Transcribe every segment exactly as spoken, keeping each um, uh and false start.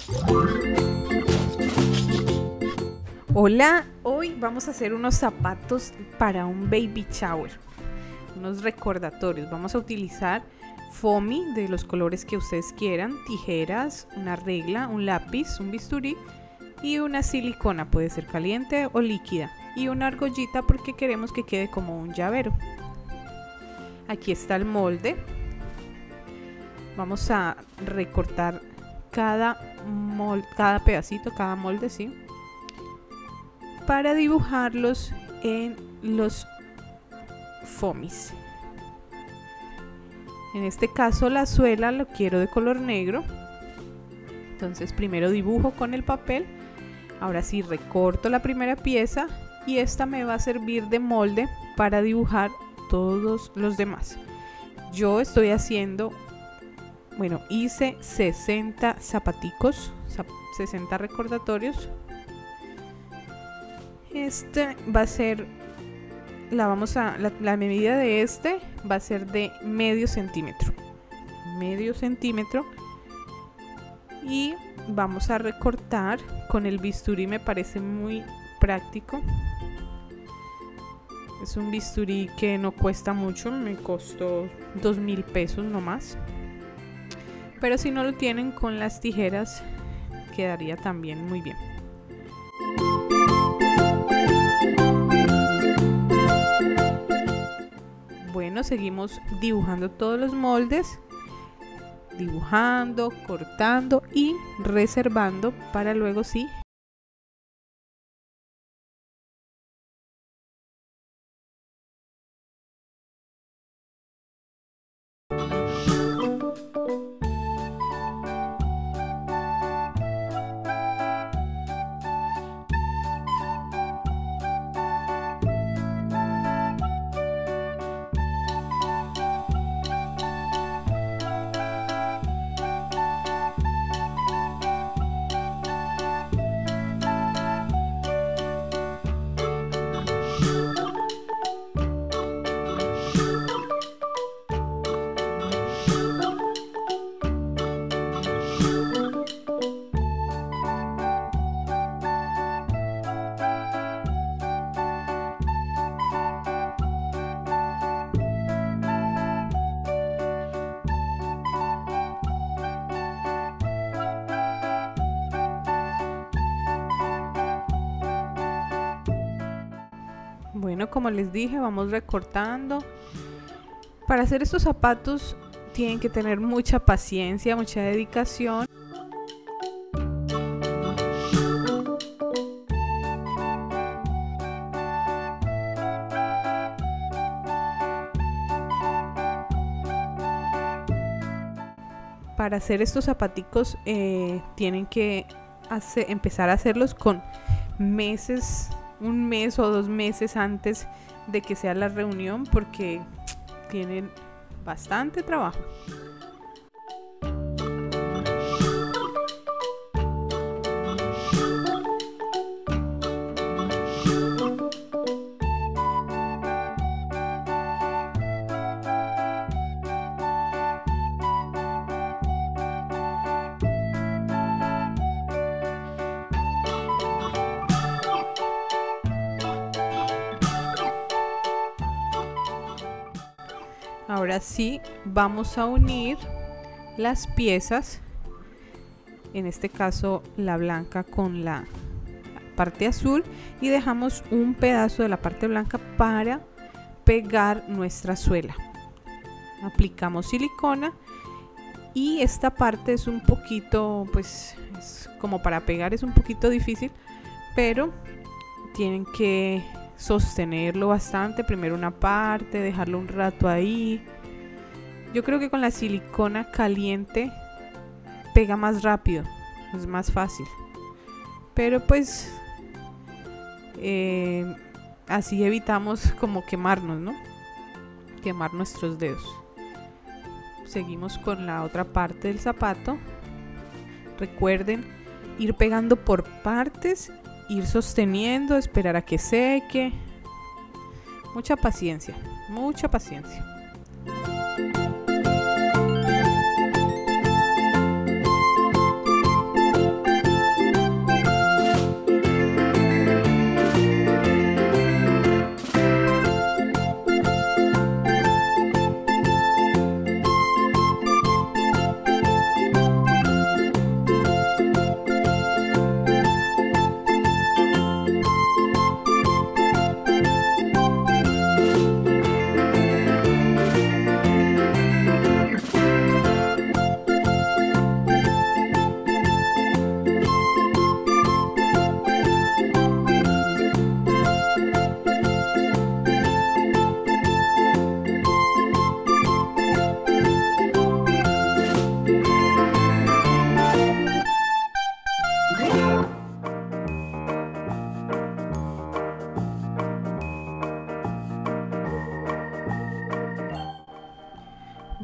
Hola, hoy vamos a hacer unos zapatos para un baby shower, unos recordatorios. Vamos a utilizar foamy de los colores que ustedes quieran, tijeras, una regla, un lápiz, un bisturí y una silicona, puede ser caliente o líquida, y una argollita porque queremos que quede como un llavero. Aquí está el molde. Vamos a recortar cada, molde, cada pedacito, cada molde, ¿sí?, para dibujarlos en los foamies. En este caso la suela lo quiero de color negro, entonces primero dibujo con el papel. Ahora sí recorto la primera pieza y esta me va a servir de molde para dibujar todos los demás. Yo estoy haciendo, bueno, hice sesenta zapaticos, sesenta recordatorios. Este va a ser, la vamos a, la, la medida de este va a ser de medio centímetro, medio centímetro, y vamos a recortar con el bisturí. Me parece muy práctico. Es un bisturí que no cuesta mucho, me costó dos mil pesos nomás. Pero si no lo tienen, con las tijeras quedaría también muy bien. Bueno, seguimos dibujando todos los moldes, dibujando, cortando y reservando para luego sí Bueno, como les dije, vamos recortando. Para hacer estos zapatos tienen que tener mucha paciencia, mucha dedicación. Para hacer estos zapaticos eh, tienen que hacer, empezar a hacerlos con meses, un mes o dos meses antes de que sea la reunión, porque tienen bastante trabajo. Ahora sí vamos a unir las piezas, en este caso la blanca con la parte azul, y dejamos un pedazo de la parte blanca para pegar nuestra suela. Aplicamos silicona y esta parte es un poquito, pues es como para pegar, es un poquito difícil, pero tienen que sostenerlo bastante, primero una parte, dejarlo un rato ahí. Yo creo que con la silicona caliente pega más rápido, es más fácil, pero pues eh, así evitamos como quemarnos, ¿no? Quemar nuestros dedos. Seguimos con la otra parte del zapato. Recuerden ir pegando por partes, ir sosteniendo, esperar a que seque. Mucha paciencia, mucha paciencia.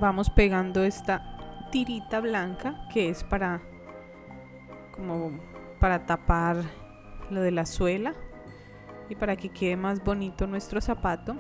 vamos pegando esta tirita blanca que es para como para tapar lo de la suela y para que quede más bonito nuestro zapato.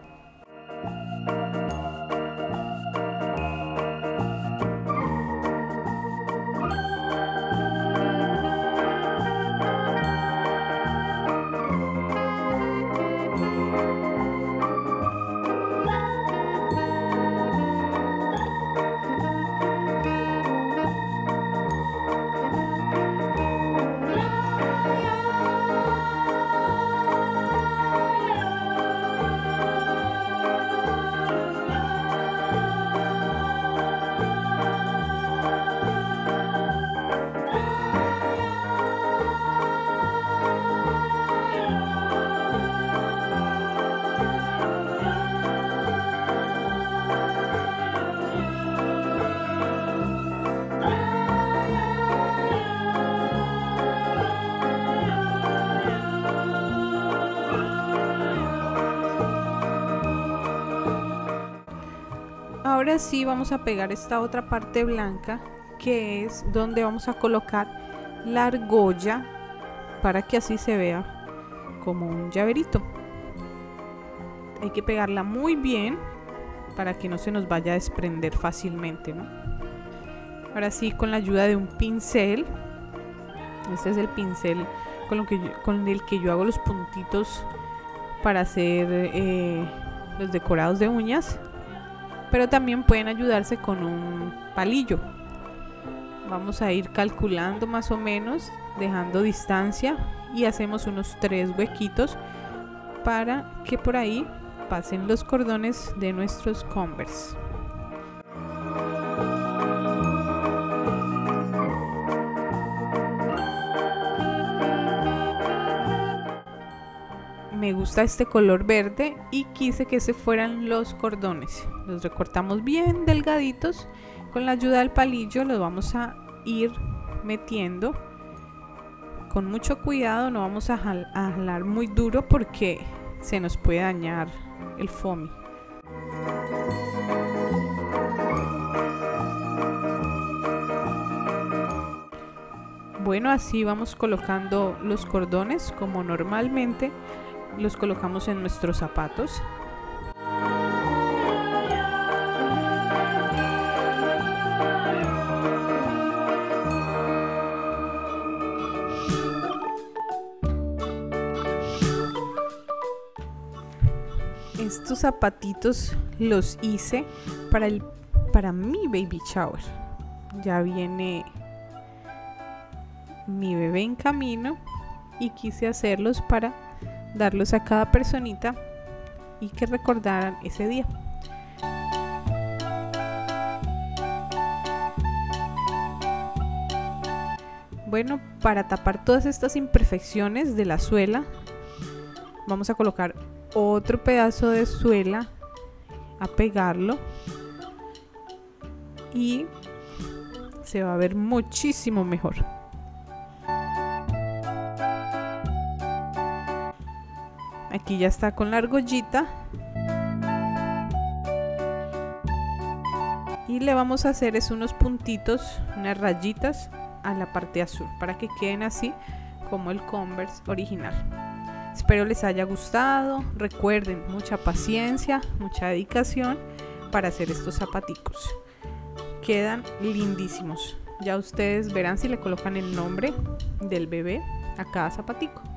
Ahora sí vamos a pegar esta otra parte blanca que es donde vamos a colocar la argolla para que así se vea como un llaverito. Hay que pegarla muy bien para que no se nos vaya a desprender fácilmente, ¿no? Ahora sí, con la ayuda de un pincel, este es el pincel con, lo que yo, con el que yo hago los puntitos para hacer eh, los decorados de uñas, pero también pueden ayudarse con un palillo. Vamos a ir calculando más o menos, dejando distancia, y hacemos unos tres huequitos para que por ahí pasen los cordones de nuestros Converse. Me gusta este color verde y quise que se fueran los cordones. Los recortamos bien delgaditos. Con la ayuda del palillo los vamos a ir metiendo con mucho cuidado. No vamos a, jal a jalar muy duro porque se nos puede dañar el foamy. Bueno, así vamos colocando los cordones como normalmente los colocamos en nuestros zapatos. Estos zapatitos los hice para el para mi baby shower. Ya viene mi bebé en camino y quise hacerlos para darlos a cada personita y que recordaran ese día. Bueno, para tapar todas estas imperfecciones de la suela, vamos a colocar otro pedazo de suela, a pegarlo, y se va a ver muchísimo mejor. Aquí ya está con la argollita y le vamos a hacer es unos puntitos, unas rayitas a la parte azul para que queden así como el Converse original. Espero les haya gustado. Recuerden, mucha paciencia, mucha dedicación para hacer estos zapaticos. Quedan lindísimos. Ya ustedes verán si le colocan el nombre del bebé a cada zapatico.